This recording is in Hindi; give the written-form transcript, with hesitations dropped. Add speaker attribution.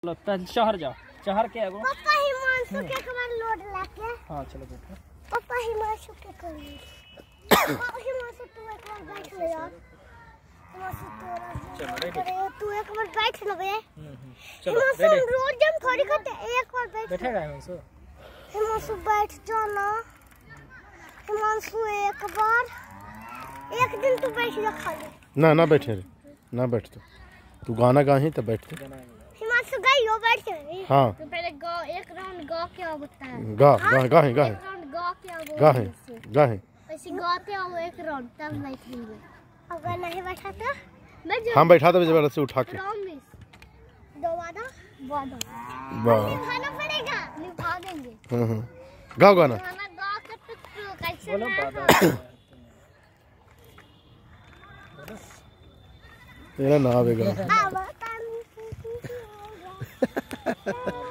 Speaker 1: पहले शहर जाओ, शहर के आगो
Speaker 2: पापा हिमांशु के कमर लोड लाके।
Speaker 1: हां चलो बैठो।
Speaker 2: पापा हिमांशु के कर हिमांशु तू एक बार बैठ ले यार। हिमांशु
Speaker 1: चलो रेडी,
Speaker 2: तू एक बार बैठ ले बे।
Speaker 1: चलो
Speaker 2: रेडी। रोज जम थोड़ी करते, एक बार बैठ।
Speaker 1: बैठेगा हिमांशु?
Speaker 2: हिमांशु बैठ जाना। हिमांशु एक बार, एक दिन तू बैठ जा खाली।
Speaker 3: ना बैठे रे, ना बैठ तू गाना गाही तो बैठ।
Speaker 2: हिमांशु गाइयो बैठ जा।
Speaker 3: हां
Speaker 2: तो पहले गा, एक राउंड गा क्या होता है?
Speaker 3: गा गाहे
Speaker 2: एक राउंड गा क्या होता है?
Speaker 3: गाहे
Speaker 2: ऐसे गाते आओ एक राउंड तब बैठेंगे। अगर नहीं बैठा तो बैठ जा।
Speaker 3: हम बैठा दो जबरदस्ती उठा के।
Speaker 2: दो वादा वादा निभाना पड़ेगा, निभा देंगे।
Speaker 3: गाओ गाना।
Speaker 2: गाना गा के तो कैसे
Speaker 1: बोलो वादा।
Speaker 3: तेरा ना आवेगा।
Speaker 2: आवाज़